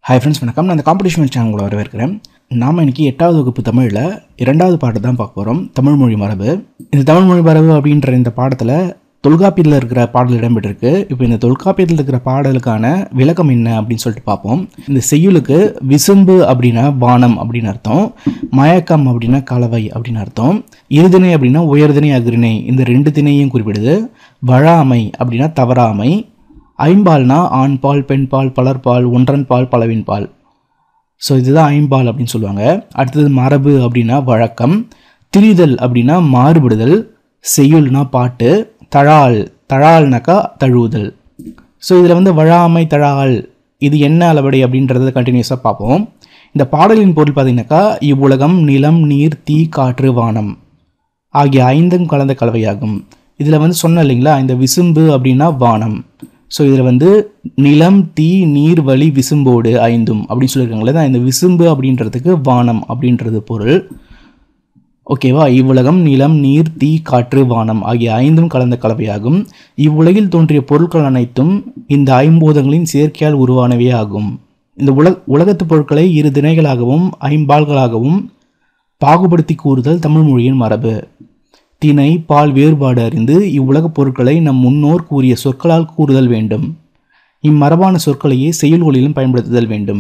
Hi friends, வணக்கம். நான் இந்த காம்படிஷன் சேனல் வரவேற்கிறேன். நாம் இன்றைக்கி 8வது வகுப்பு தமிழில் 2வது பாட்டு தான் பார்க்க போகிறோம், தமிழ் மொழி மரபு. இந்த தமிழ் மொழி மரபு அப்படின்ற இந்த பாடத்தில் தொல்காப்பியத்தில் இருக்கிற பாடல் இடம்பெற்றிருக்கு. இப்போ இந்த தொல்காப்பியத்தில் இருக்கிற பாடலுக்கான விளக்கம் என்ன அப்படின்னு சொல்லிட்டு பார்ப்போம். இந்த செய்யுளுக்கு விசும்பு அப்படின்னா வானம் அப்படின்னு அர்த்தம், மயக்கம் அப்படின்னா கலவை அப்படின்னு அர்த்தம், இருதிணை அப்படின்னா உயர்திணை அக்ரிணை இந்த 2 திணையும் குறிப்பிடுது, வழாமை அப்படின்னா தவறாமை, ஐம்பால்னா ஆண்பால் பெண்பால் பலர்பால் ஒன்றன்பால் பலவின்பால். ஸோ இதுதான் ஐம்பால் அப்படின்னு சொல்லுவாங்க. அடுத்தது மரபு அப்படின்னா வழக்கம், திரிதல் அப்படின்னா மாறுபடுதல், செய்யுள்னா பாட்டு, தழால்னாக்கா தழுவுதல். ஸோ இதில் வழாமை தழால் இது என்ன அளபடி அப்படின்றத கண்டினியூஸாக பார்ப்போம். இந்த பாடலின் பொருள் பார்த்தீங்கன்னாக்கா, இவ்வுலகம் நிலம் நீர் தீ காற்று வானம் ஆகிய 5 கலந்த கலவையாகும். இதில் சொன்ன இல்லைங்களா, இந்த விசும்பு அப்படின்னா வானம். ஸோ இதில் நிலம் தீ நீர் வழி விசும்போடு 5 அப்படின்னு சொல்லியிருக்காங்களே தான், இந்த விசும்பு அப்படின்றதுக்கு வானம் அப்படின்றது பொருள். ஓகேவா? இவ்வுலகம் நிலம் நீர் தீ காற்று வானம் ஆகிய 5 கலந்த கலவையாகும். இவ்வுலகில் தோன்றிய பொருட்கள் அனைத்தும் இந்த 5 பூதங்களின் சேர்க்கையால் உருவானவே ஆகும். இந்த உலகத்து பொருட்களை 2 திணைகளாகவும் 5 பால்களாகவும் பாகுபடுத்தி கூறுதல் தமிழ் மொழியின் மரபு. திணை பால் வேறுபாடு அறிந்து இவ்வுலகப் பொருட்களை நம் முன்னோர் கூறிய சொற்களால் கூறுதல் வேண்டும். இம்மரபான சொற்களையே செய்யுள்களிலும் பயன்படுத்துதல் வேண்டும்.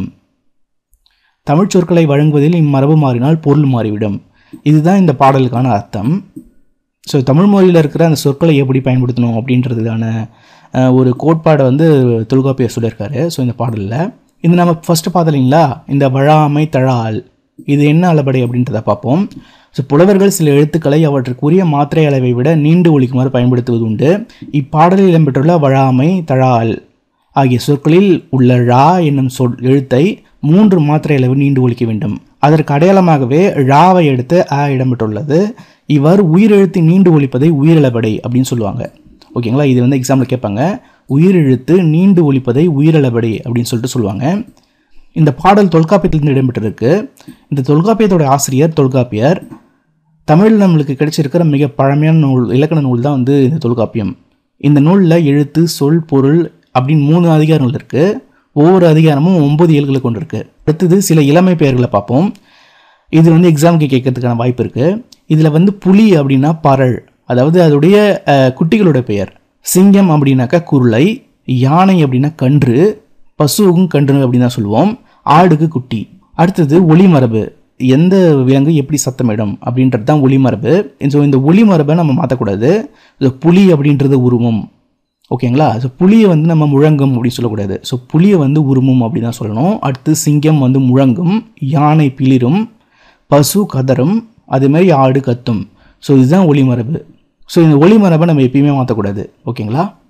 தமிழ் சொற்களை வழங்குவதில் இம்மரபு மாறினால் பொருள் மாறிவிடும். இதுதான் இந்த பாடலுக்கான அர்த்தம். ஸோ தமிழ் மொழியில் இருக்கிற அந்த சொற்களை எப்படி பயன்படுத்தணும் அப்படின்றதுக்கான ஒரு கோட்பாடை தொல்காப்பியர் சொல்லியிருக்காரு. ஸோ இந்த பாடலில் இது நம்ம ஃபஸ்ட்டு பார்த்தீங்களா, இந்த வழாமை தழால் இது என்ன அளபடை அப்படின்றத பார்ப்போம். ஸோ புலவர்கள் சில எழுத்துக்களை அவற்றுக்குரிய மாத்திரை அளவை விட நீண்டு ஒலிக்குமாறு பயன்படுத்துவது உண்டு. இப்பாடலில் இடம்பெற்றுள்ள வழாமை தழால் ஆகிய சொற்களில் உள்ள ழா என்னும் எழுத்தை 3 மாத்திரை அளவு நீண்டு ஒலிக்க வேண்டும். அதற்கு அடையாளமாகவே ழாவை எடுத்து இடம்பெற்றுள்ளது. இவ்வாறு உயிரெழுத்து நீண்டு ஒலிப்பதை உயிரிழபடை அப்படின்னு சொல்லுவாங்க. ஓகேங்களா? இது எக்ஸாம்பிள் கேட்பாங்க, உயிரெழுத்து நீண்டு ஒலிப்பதை உயிரிழபடை அப்படின்னு சொல்லிட்டு சொல்லுவாங்க. இந்த பாடல் தொல்காப்பியத்திலிருந்து இடம்பெற்றிருக்கு. இந்த தொல்காப்பியத்தோட ஆசிரியர் தொல்காப்பியர். தமிழில் நம்மளுக்கு கிடைச்சிருக்கிற மிக பழமையான நூல், இலக்கண நூல் தான் இந்த தொல்காப்பியம். இந்த நூலில் எழுத்து சொல் பொருள் அப்படின்னு 3 அதிகாரங்கள் இருக்குது. ஒவ்வொரு அதிகாரமும் 9 இயல்களை கொண்டு இருக்கு. அடுத்தது சில இளமை பெயர்களை பார்ப்போம். இது எக்ஸாமுக்கு கேட்கறதுக்கான வாய்ப்பு இருக்குது. இதில் புலி அப்படின்னா பரல், அதாவது அதோடைய குட்டிகளோட பெயர். சிங்கம் அப்படின்னாக்கா குருளை, யானை அப்படின்னா கன்று, பசுவுக்கும் கன்று அப்படின்னு தான் சொல்லுவோம், ஆடுக்கு குட்டி. அடுத்தது ஒளிமரபு, எந்த விலங்கு எப்படி சத்தமிடும் அப்படின்றது தான் ஒளிமரபு. ஸோ இந்த ஒளிமரபை நம்ம மாற்றக்கூடாது. புலி அப்படின்றது உருவம். ஓகேங்களா? ஸோ புலியை நம்ம முழங்கும் அப்படின்னு சொல்லக்கூடாது. ஸோ புலியை உருமும் அப்படி தான் சொல்லணும். அடுத்து சிங்கம் முழங்கும், யானை பிளிரும், பசு கதரும், அதேமாதிரி ஆடு கத்தும். ஸோ இதுதான் ஒளிமரபு. ஸோ இந்த ஒளிமரபை நம்ம எப்பயுமே மாற்றக்கூடாது. ஓகேங்களா?